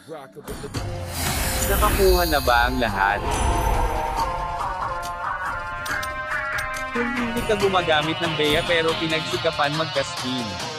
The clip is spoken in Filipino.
Nakakuha na ba ang lahat? Kung hindi ka gumagamit ng Bea pero pinagsikapan mag-casting,